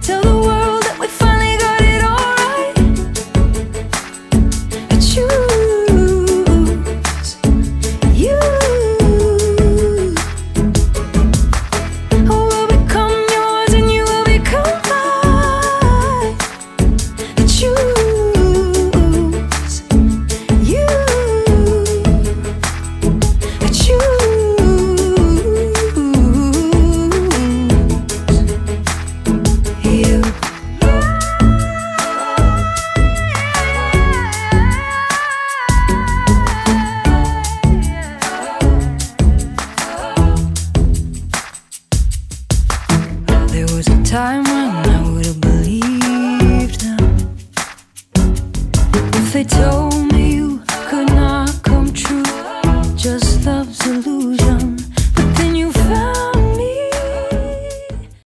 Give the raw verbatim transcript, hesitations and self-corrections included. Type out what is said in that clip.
Tell the world that we finally got it all right. I choose you. I will become yours and you will become mine. I choose you. I choose. There was a time when